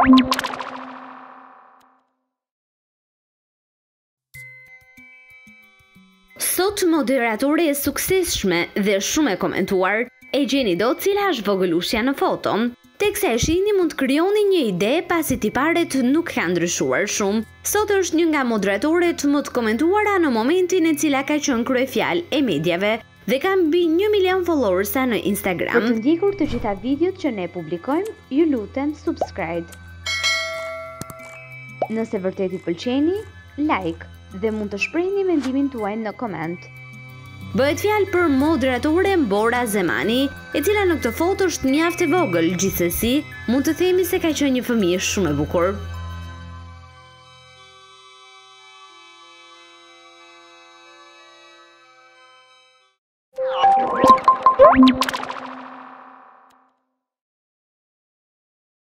Sot moderatore e suksesshme dhe shumë e komentuar, e gjeni dot cila është vogëlushja në foton. Teksa e shihni mund të krijoni një ide pasi tiparet nuk kanë ndryshuar shumë. Sot është një nga moderatorët më të komentuara në momentin e cila ka qenë kryefjalë e mediave dhe ka mbi 1 milion followersa në Instagram. Për të ndjekur të gjitha videot që ne publikojmë, ju lutem subscribe. Nëse vërtet i pëlqeni, like dhe mund të shprehni mendimin tuaj në koment. Bëhet fjalë për moderatoren Bora Zemani, e cila në këtë foto është mjaft e vogël, gjithsesi mund të themi se ka qenë një fëmijë shumë e bukur.